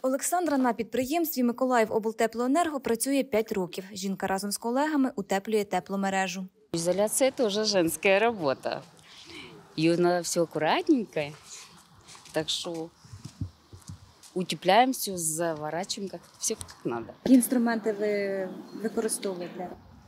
Олександра на підприємстві «Миколаївоблтеплоенерго» працює 5 років. Жінка разом з колегами утеплює тепломережу. Изоляция тоже женская работа. Ее надо все аккуратненько. Так что утепляем все, заворачиваем, все как надо. Які інструменти ви використовуєте?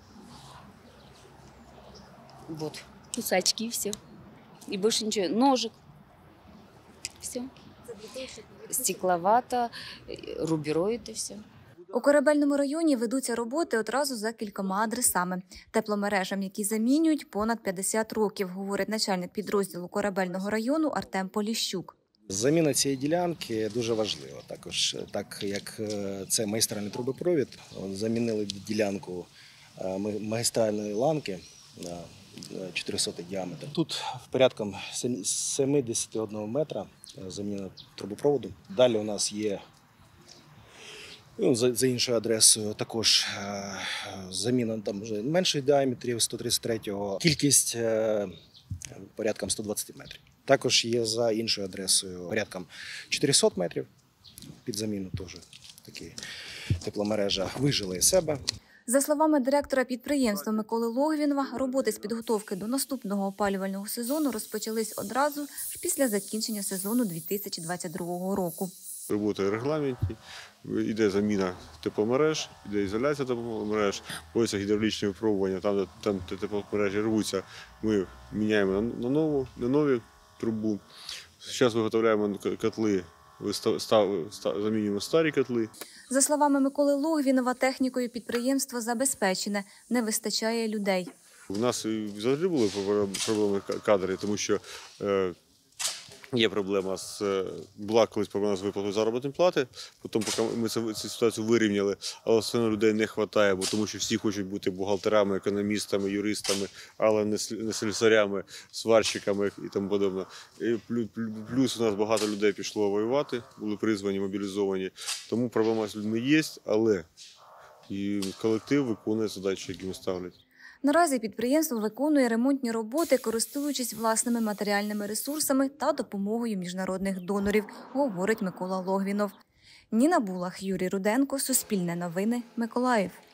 Вот, кусачки, все. И больше ничего. Ножик. Все. Стекловата, рубероид и все. У Корабельному районі ведуться роботи одразу за кількома адресами. Тепломережам, які замінюють, понад 50 років, говорить начальник підрозділу Корабельного району Артем Поліщук. Заміна цієї ділянки дуже важлива. Також, так як це магістральний трубопровід, замінили ділянку магістральної ланки на 400 діаметр. Тут порядком 71 метра заміна трубопроводу. Далі у нас є за іншою адресою також заміна там вже менших діаметрів 133-го, кількість порядком 120 метрів. Також є за іншою адресою порядком 400 метрів під заміну теж такі тепломережа вижила із себе. За словами директора підприємства Миколи Логвінова, роботи з підготовки до наступного опалювального сезону розпочались одразу ж після закінчення сезону 2022 року. Робота в регламенті, йде заміна тепломереж, йде ізоляція тепломереж, проводяться гідравлічні випробування, там де тепломережі рвуться, ми міняємо на нові трубу. Зараз виготовляємо котли, замінюємо старі котли. За словами Миколи Логвінова, технікою підприємство забезпечене, не вистачає людей. У нас завжди були проблеми кадрів, тому що є проблема була колись проблема з виплатою заробітної плати, потім поки ми цю ситуацію вирівняли, але все одно людей не вистачає, тому що всі хочуть бути бухгалтерами, економістами, юристами, але не слюсарями, сварщиками і тому подобне. І плюс у нас багато людей пішло воювати, були призвані, мобілізовані, тому проблема з людьми є, але і колектив виконує задачі, які ми ставлять. Наразі підприємство виконує ремонтні роботи, користуючись власними матеріальними ресурсами та допомогою міжнародних донорів, говорить Микола Логвінов. Ніна Булах, Юрій Руденко, Суспільне новини, Миколаїв.